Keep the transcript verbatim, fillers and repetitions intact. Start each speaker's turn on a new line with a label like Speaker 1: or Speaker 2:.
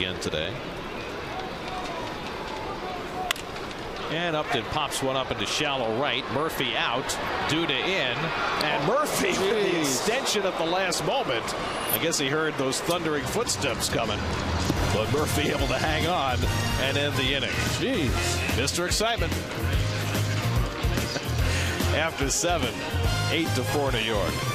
Speaker 1: again today. And Upton pops one up into shallow right. Murphy out. Duda in. And Murphy with the extension at the last moment. I guess he heard those thundering footsteps coming. But Murphy able to hang on and end the inning. Jeez. Mister Excitement. After seven, eight to four New York.